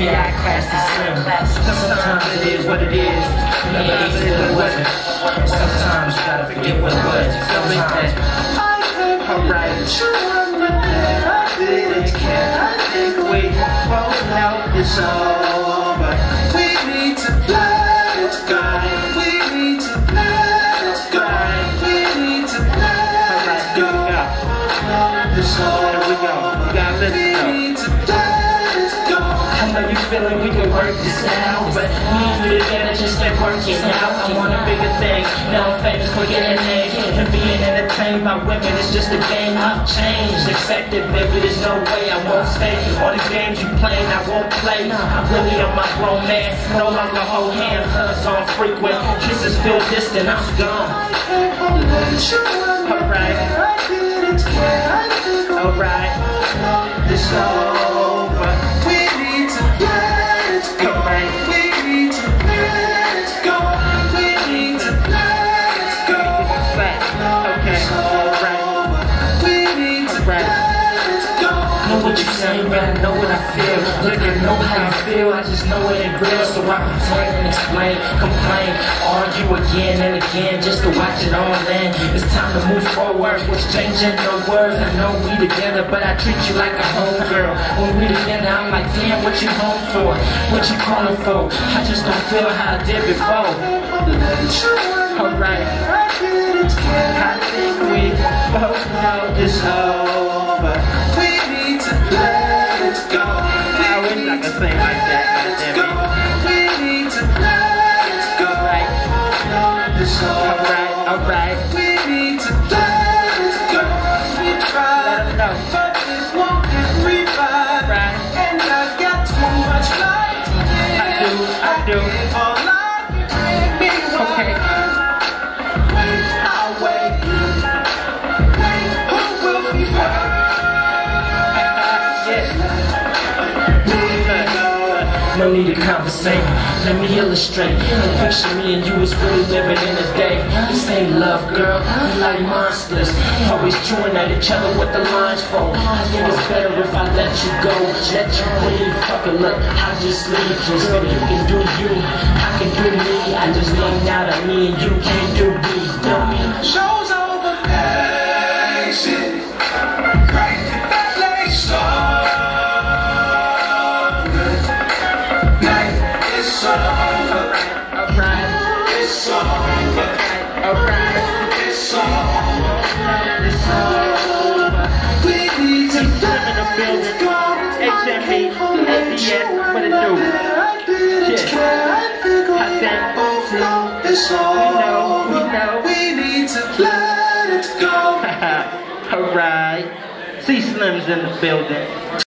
I classy slim. Sometimes it is what it is. Sometimes it is what it wasn't. Sometimes you gotta forget what it was. Sometimes. Alright. I didn't care. I think we both know it's over. We need to let it go. We need to let it go. We need to let it go. It's over. Here we go. You gotta let it go. I know you feeling we can work this out, but me and you together just ain't working out. I want a bigger thing. Now I'm famous for getting names and being entertained by women. It's just a game. I've changed, accepted, baby. There's no way I won't stay. All these games you playing, I won't play. I really am my grown man. No longer hold hands, hugs on frequent. Kisses feel distant. I'm gone. Alright. Alright. It's over. We need to let it go. We need to let it go. We need to let it go. Okay. Alright. We need to let it go. Know what you're saying, but I know what I feel. Look, I know how I feel. I just know it ain't real, so I pretend and explain, complain, argue again and again just to watch it all end. It's time to move forward. What's changing? No words. I know we together, but I treat you like a homegirl. When we together, I'm like, damn, what you home for? What you calling for? I just don't feel how I did before. Alright. I think we both know it's over. We need to let it go. I wish I could sing like that. We need to let it go. Alright. Alright. We need to let it go. We tried, but it won't get revived. Right. And I got too much life. I do. All I can be okay. I'll wait. Who will be first? No need to conversate, let me illustrate. Picture me and you was really living in a day. This ain't love, girl, we like monsters. Always chewing at each other with the lines for. I think it's better if I let you go. Let you breathe, fuck it, look, I'll just leave. So you can do you, I can do me. I just know now that me and you can't do me. Know me? Show's over, exit. Right, that lay star. HME, ABS, what it do? Shit. I said, we know. We need to let it go. Alright. C Slim's in the building.